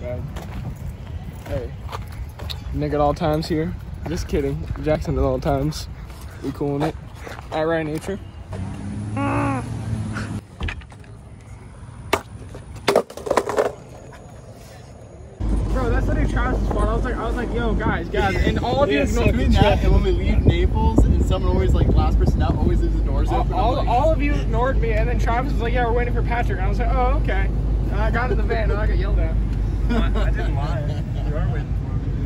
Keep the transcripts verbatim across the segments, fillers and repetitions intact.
bag. Hey, Nick at all times here. Just kidding. Jackson at all times. We coolin' it. At Ryan Nature. Bro, that's literally Travis's fault. I was like, I was like, yo, guys, guys, and all of you yeah, ignored so me. that, and when we leave Naples, and someone always like last person out always leaves the doors all, open. all, like, all of you ignored me, and then Travis was like, yeah, we're waiting for Patrick. And I was like, oh, okay. And I got in the van, and I got yelled at. I, I didn't lie. You are waiting for me.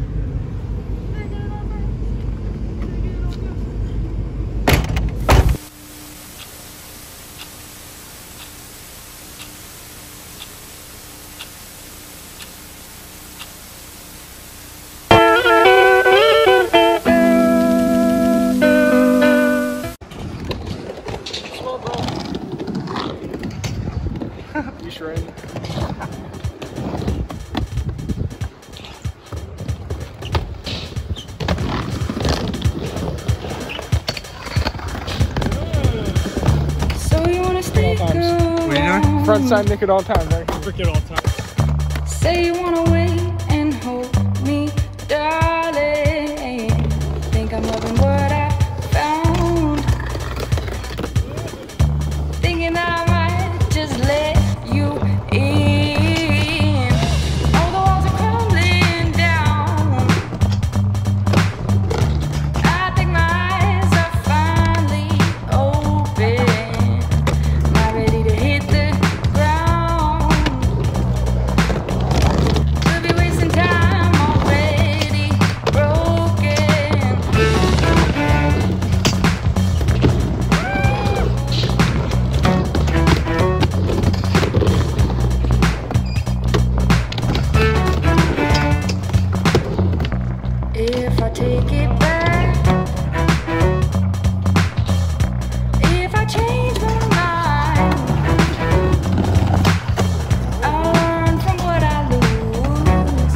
You shredding? So you wanna stay What are you doing? Front side Nick at all times, right? Freak it all time. Say you wanna wait and hold me, darling. Think I'm loving what I found. Thinking I might just let you in. All the walls are crumbling down. I think my eyes are finally open. Not ready to hit the ground. We'll be wasting time already broken. If I take it back, if I change my mind, I'll learn from what I lose.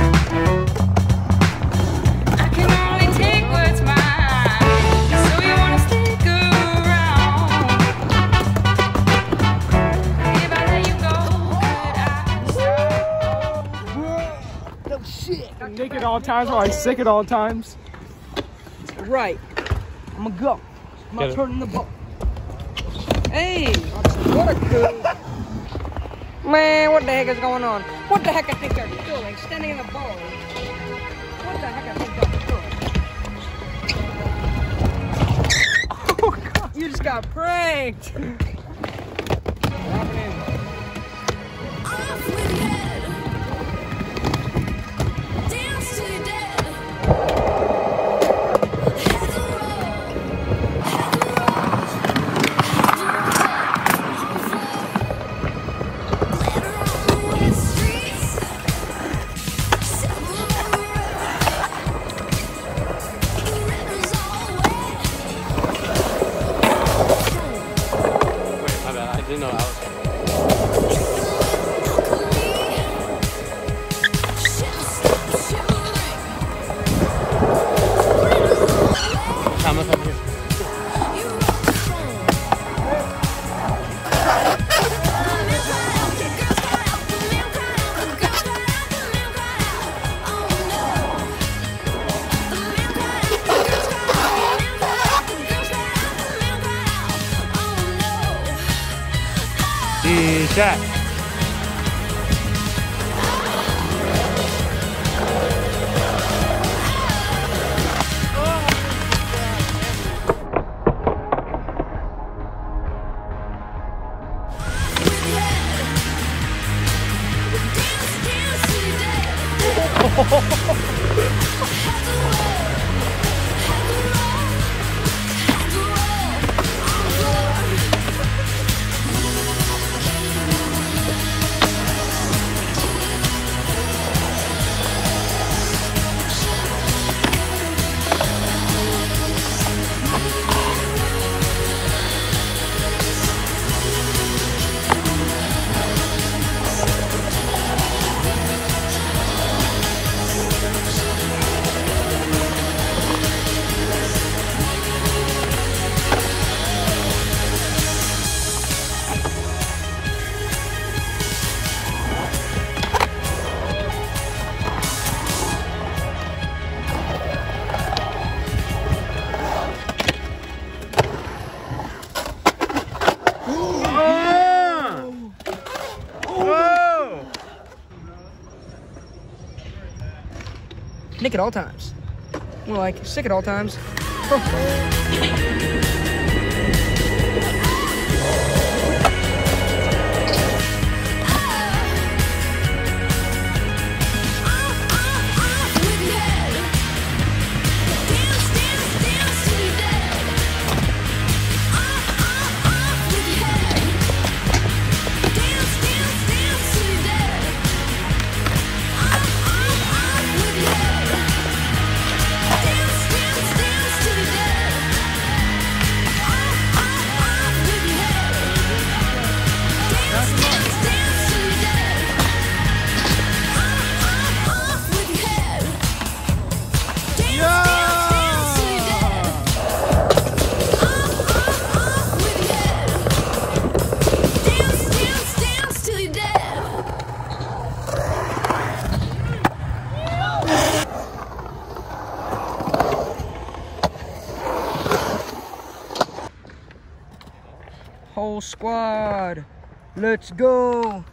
I can only take what's mine. So you wanna stick around? If I let you go, could I start? Nick at all times, or like sick at all times. Right. I'm gonna go. I'm not Get it. turning the ball. Hey! What a coup. Man, what the heck is going on? What the heck I think they're doing? Standing in the ball. What the heck I think they're doing? Oh, God. You just got pranked. Dropping in. Wait, my bad. I didn't know I was. Thomas up here. Shot. Nick at all times. More like sick at all times. Whole squad, let's go.